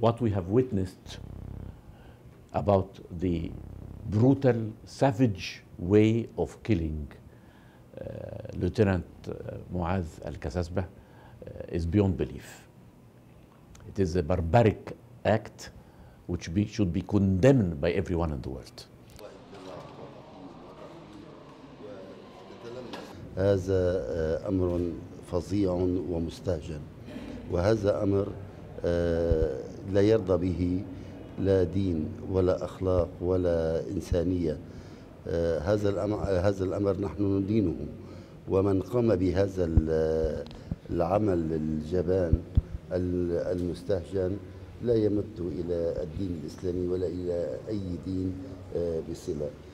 what we have witnessed about the brutal, savage way of killing Lieutenant Muath Al-Kaseasbeh is beyond belief. It is a barbaric act which should be condemned by everyone in the world. هذا أمر فظيع ومستهجن، وهذا أمر لا يرضى به لا دين ولا أخلاق ولا إنسانية. هذا الأمر نحن ندينه، ومن قام بهذا العمل الجبان المستهجن لا يمت إلى الدين الإسلامي ولا إلى أي دين بصلة.